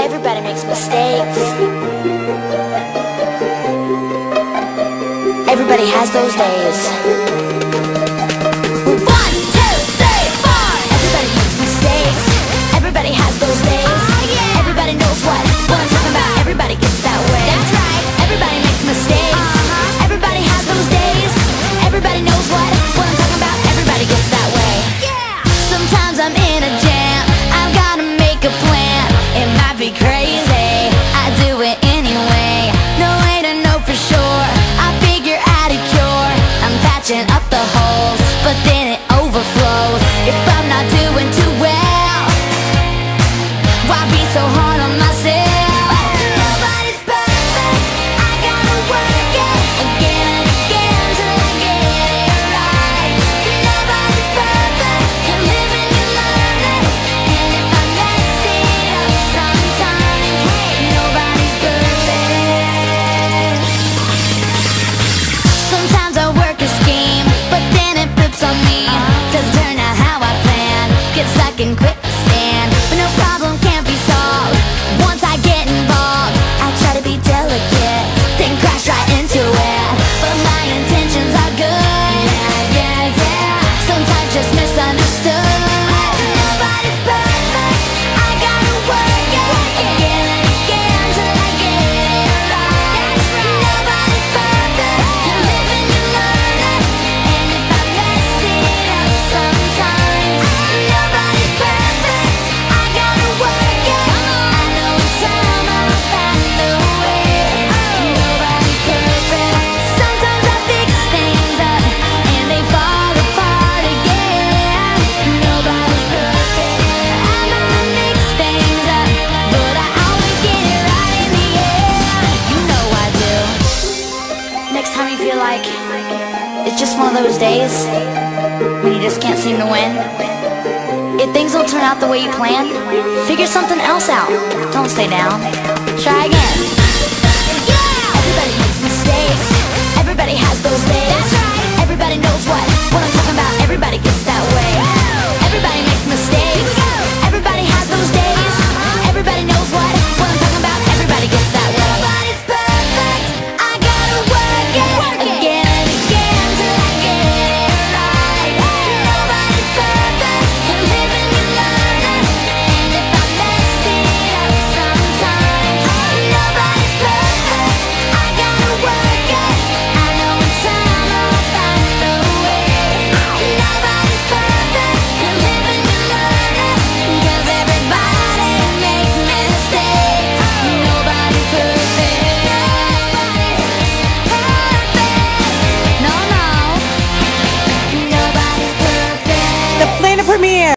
Everybody makes mistakes. Everybody has those days. 1, 2, 3, 4. Everybody makes mistakes. Everybody has those days. Everybody knows what I'm talking about. Everybody gets that way. That's right. Everybody makes mistakes. Everybody has those days. Everybody knows what I'm talking about. Everybody gets that way. Sometimes I'm in a jam. I've gotta make a plan. It might be crazy, I do it anyway. No way to know for sure. I figure out a cure. I'm patching up the holes, but then it overflows. If I'm not doing too well, why be so hard on myself? Nobody's perfect. I gotta work it again and again till I get it right. Nobody's perfect. You're living, you're learning. And if I mess it up sometime, hey, nobody's perfect. Sometimes I work a scheme, but then it flips on me. Doesn't turn out how I planned. Get stuck in quicksand, but no problem can't be solved. Once I get involved, I try to be delicate, then crash right into it. But my intentions are good. Yeah. Sometimes just misunderstood. Nobody's perfect. I gotta work it again and again till I get it right. Nobody's perfect. You're living, you're learning. And if I mess it up sometimes, nobody's perfect. I gotta work it. I know in time I'll find the way. Nobody's perfect. Sometimes I fix things up and they fall apart again. Nobody's perfect. I might mix things up, but I always get it right in the end. You know I do. Next time you feel like it's just one of those days when you just can't seem to win, if things don't turn out the way you planned, figure something else out. Don't stay down. Try again. Everybody makes mistakes. Everybody has those days. That's right. Everybody knows what I'm talking about. Everybody gets that way. Everybody makes mistakes. Everybody has those days. Everybody knows what I'm talking about. Everybody gets that way. Nobody's perfect. I gotta work it again and again till I get it right. Nobody's perfect. You're living, you're learning. And if I mess it up sometimes, nobody's perfect. I gotta work it. I know in time I'll find the way. Nobody's perfect. You're living, you're learning. 'Cause everybody makes mistakes. Nobody's perfect. Nobody's perfect. No. Nobody's perfect. The Planet Premiere.